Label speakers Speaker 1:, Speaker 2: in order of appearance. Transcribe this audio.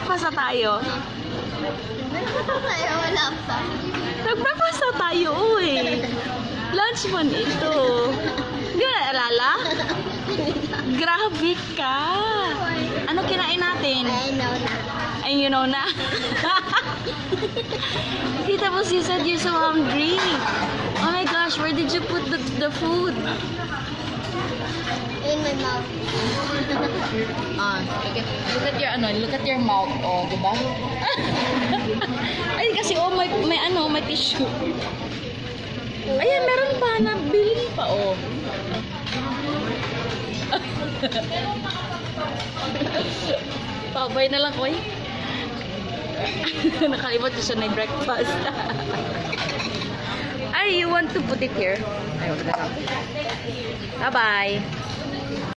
Speaker 1: Magpapasa tayo.
Speaker 2: Wala pa.
Speaker 1: Magpapasa tayo, uy. Lunch man ito. Hindi mo naalala? Grabe ka. Ano kinain natin?
Speaker 2: I know na.
Speaker 1: And you know na. Kita mo, you said you're so hungry. Oh my gosh, where did you put the food?
Speaker 2: In my mouth.
Speaker 1: Look at your mouth, oh, di ba? Ay, kasi oh, may tissue. Ayan, meron pa, nabili pa, oh. Pabay na lang, koy. Nakalimot ko siya na breakfast. Ay, you want to put it here? Bye-bye.